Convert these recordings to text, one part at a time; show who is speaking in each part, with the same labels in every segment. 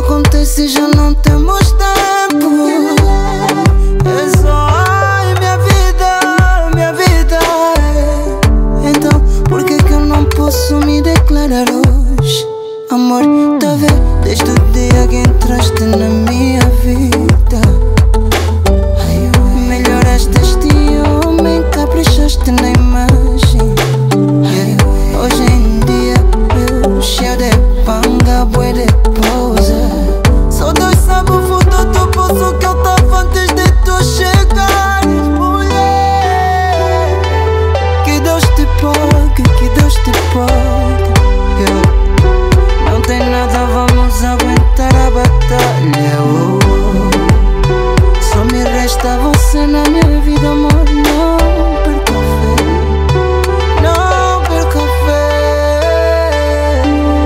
Speaker 1: acontece e já não temos tempo. É só ai, minha vida. Então, por que que eu não posso me declarar hoje? Amor, tá vendo? Desde o dia que entraste na minha vida, melhoraste este homem, caprichaste na imagem. Hoje em dia eu cheio de panga, boi de pousa. Só Deus sabe o fundo do poço que eu tava antes de tu chegar. Mulher, que Deus te pague, que Deus te pague. Não tem nada, vamos aguentar a batalha. Só me resta você na minha vida, amor. Não perca fé, não perca fé.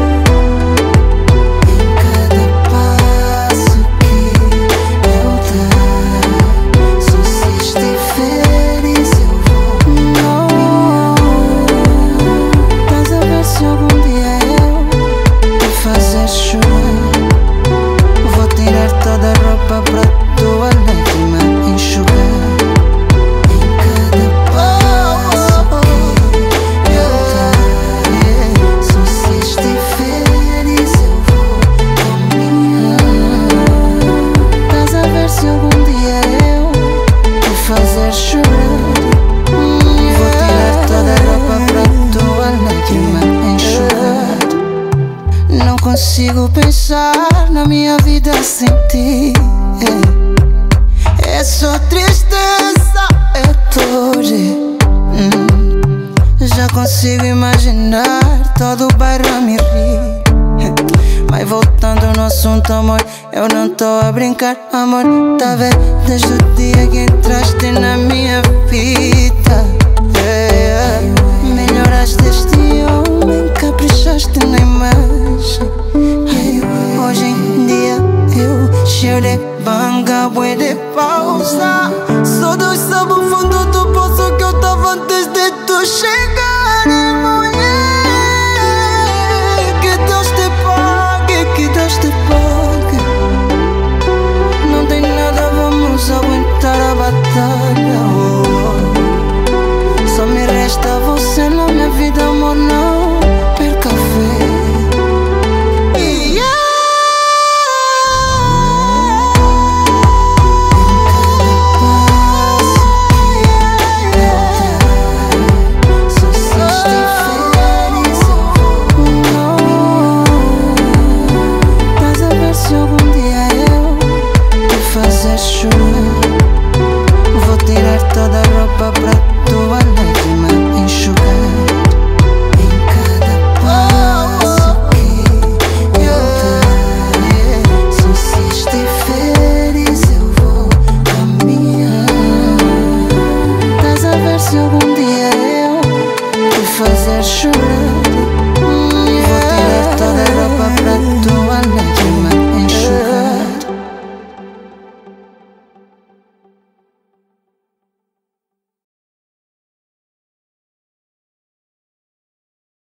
Speaker 1: Em cada passo que eu dar, só se estiveres eu vou. Não, estás a ver se algum dia eu te fazer chorar. Vou tirar toda a roupa pra tua lágrima enxugar. Em cada passo que eu dar, só se estiveres eu vou caminhar. Estás a ver se algum dia eu te fazer chorar. Vou tirar toda a roupa pra tua lágrima enxugar. Não consigo pensar na minha vida sem ti. É só tristeza, é dor. Já consigo imaginar todo o bairro a me rir. Mas voltando no assunto, amor, eu não tô a brincar, amor. Tá vendo? Desde o dia que entraste na minha vida, melhoraste este homem, caprichaste na imagem. Hoje em dia eu cheio de banga, boi de pausa. Só Deus sabe o fundo do poço que eu tava antes de tu chegar, mulher.